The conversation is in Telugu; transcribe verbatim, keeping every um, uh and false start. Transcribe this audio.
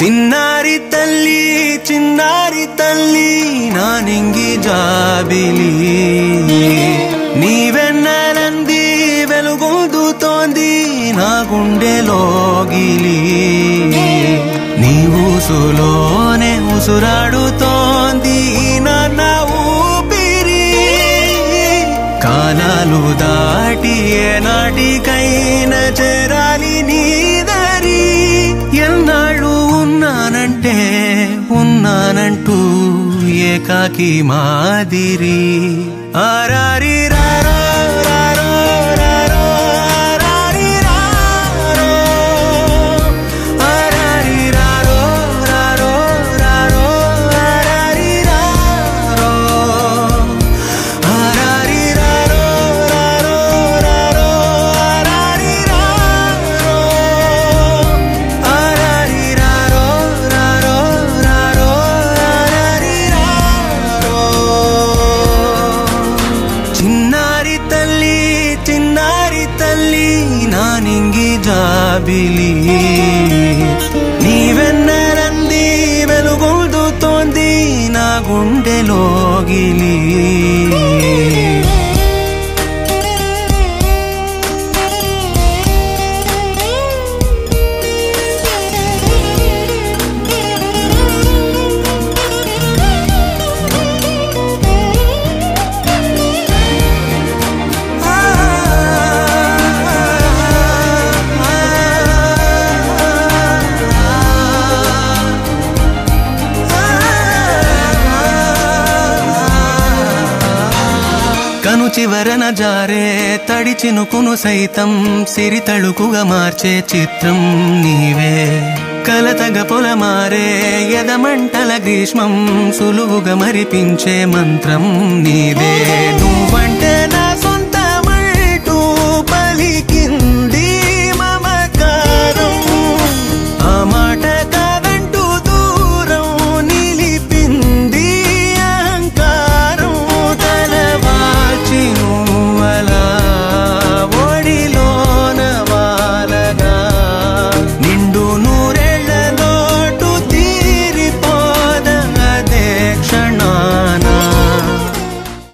చిన్నారి తల్లి చిన్నారి తల్లి నా నింగి జాబిలి నీవెన్నెలంది వెలుగొందుతోంది నా గుండెలోగిలి నీ ఊసులోనే ఉసురాడుతోంది నాన్న ఊపిరి కాలాలు దాటి ఏనాటికైనా చేరాలి నీ దారి ఎన్నాళ్ళు ఉన్నానంటే ఉన్నానంటూ ఏకాకి మాదిరి ఆరారి రారో రారో రారో ఆరారి రారో ఆరారి రారో రారో రారో ఆరారి రారో ఆరారి రారో రారో రారో ఆరారి రారో ఆరారి రారో రారో రారో ఆరారి రారో చిన్నారి తల్లి చిన్నారి తల్లి నా నింగి జాబిలి నీవెన్నెలంది వెలుగొందుతోంది నా గుండెలోగిలి కను చివరన జారే తడి చినుకును సైతం సిరి తళుకుగా మార్చే చిత్రం నీవే కలతగ పొలమారే ఎదమంటల గ్రీష్మం సులువుగా మరిపించే మంత్రం నీదే నువ్వంటే నా సొంతమంటూ పలికి